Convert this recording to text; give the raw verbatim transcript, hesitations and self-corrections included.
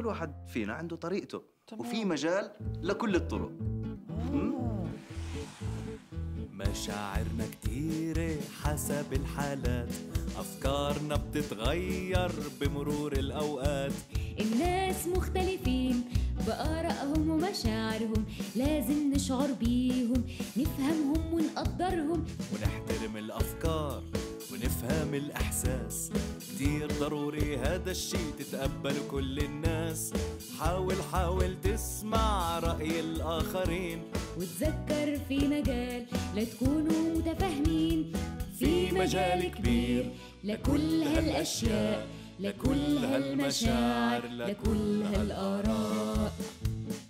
كل واحد فينا عنده طريقته. تمام. وفي مجال لكل الطرق. آه. مشاعرنا كتيرة حسب الحالات، أفكارنا بتتغير بمرور الأوقات. الناس مختلفين بآرائهم ومشاعرهم، لازم نشعر بيهم، نفهمهم ونقدرهم، ونحترم الأفكار ونفهم الإحساس. كتير ضروري هذا الشي تتقبل كل الناس. حاول حاول تسمع رأي الآخرين، وتذكر في مجال لا تكونوا متفاهمين. في مجال كبير لكل هالأشياء، لكل هالمشاعر، لكل هالآراء.